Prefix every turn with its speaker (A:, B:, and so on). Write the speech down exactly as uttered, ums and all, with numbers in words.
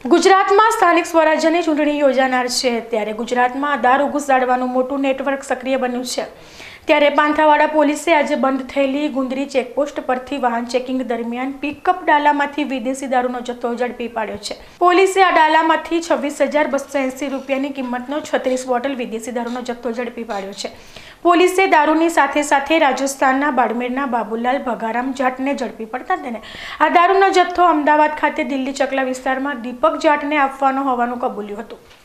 A: ગુજરાતમાં સ્થાનિક સ્વરાજ્યની ચૂંટણી યોજાનાર છે ત્યારે ગુજરાતમાં દારૂ ઘુસાડવાનું મોટું નેટવર્ક સક્રિય બન્યું છે। ત્યારે પાંથાવાડા પોલીસે આજે બંધ થયેલી ગુંદરી ચેકપોસ્ટ પરથી વાહન ચેકિંગ દરમિયાન પિકઅપ ડાલામાંથી વિદેશી દારૂનો જથ્થો ઝડપી પાડ્યો છે। પોલીસે આ ડાલામાંથી છવ્વીસ હજાર બસો એંસી રૂપિયાની કિંમતનો છત્રીસ બોટલ વિદેશી દારૂનો જથ્થો ઝડપી પાડ્યો છે। પોલીસે દારૂની સાથે સાથે રાજસ્થાનના બાડમેરના બાબુલાલ ભગારામ જાટને ઝડપી પડતા તેને આ દારૂનો જથ્થો અમદાવાદ ખાતે દિલ્હી ચકલા વિસ્તારમાં દીપક જાટને આપવાનો હોવાનું કબૂલ્યું હતું।